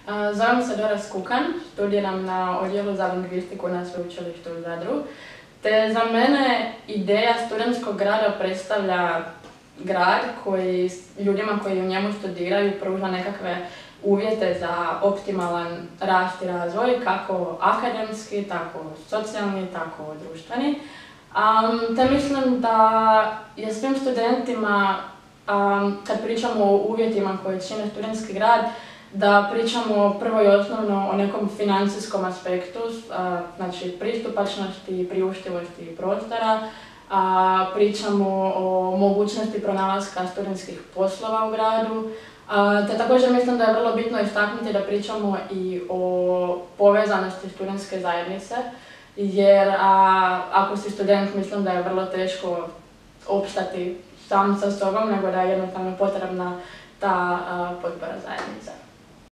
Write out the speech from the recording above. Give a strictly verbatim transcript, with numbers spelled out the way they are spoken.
Zovem se Dora Skukan, studiram na odjelu za lingvistiku na sveučilištu u Zadru. Te za mene ideja studentskog grada predstavlja grad koji ljudima koji u njemu studiraju pruža nekakve uvjete za optimalan rast i razvoj, kako akademski, tako socijalni, tako društveni. Um, te mislim da je svim studentima, um, kad pričamo o uvjetima koje čine studentski grad, da pričamo prvo i osnovno o nekom financijskom aspektu, a, znači pristupačnosti, priuštivosti prostora, a, pričamo o mogućnosti pronalaska studentskih poslova u gradu, a, te također mislim da je vrlo bitno istaknuti da pričamo i o povezanosti studentske zajednice, jer a, ako si student mislim da je vrlo teško opstati sam sa sobom, nego da je jednostavno potrebna ta a, potpora zajednice.